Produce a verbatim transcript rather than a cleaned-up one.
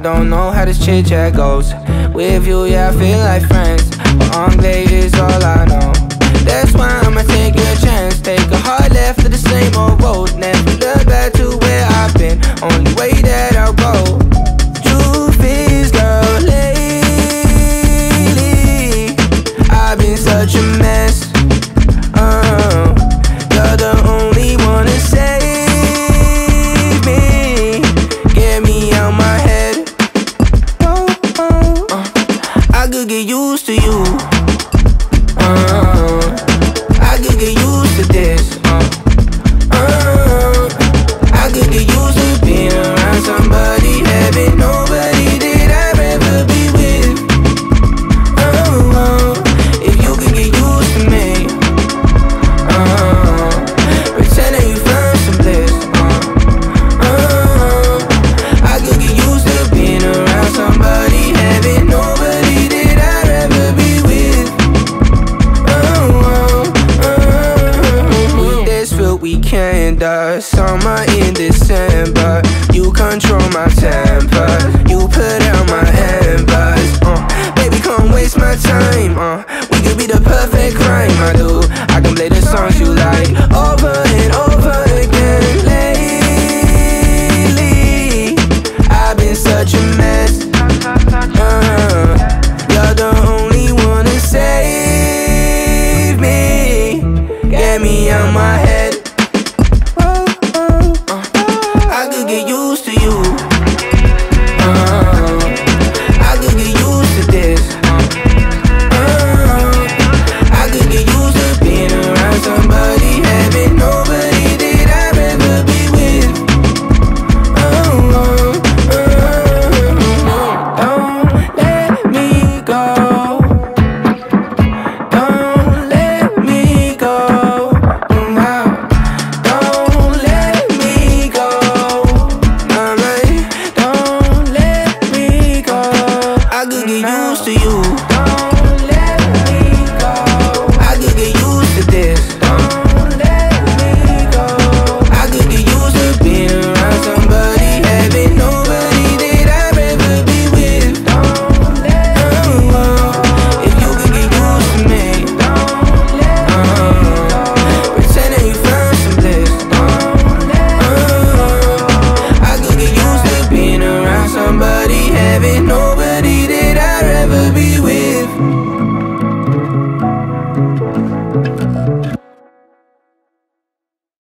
don't know how this chit chat goes. With you, yeah, I feel like friends, but anglais is all I know. That's why I'ma take a chance, take a hard left to the same old road. Never look back to where I've been, only way that I'll go. Truth is, girl, lately I've been such a mess. uh, You're the only one to save me, get me out my head. oh, oh, uh, I could get used to you. uh, I could get used to this. uh, uh, I could get used to being around somebody, having nobody that I'd rather be with. Oh, oh, if you could get used to me, uh, pretending you found some bliss. uh, uh, I could get used to being around somebody, having nobody that I'd rather be with. Weekend, uh, summer in December. You control my temper, you put out my embers. uh, Baby, come waste my time. uh, We could be the perfect crime, I do. I can play the songs you like over and over again. Lately I've been such a mess. uh, You're the only one to save me, get me out my head.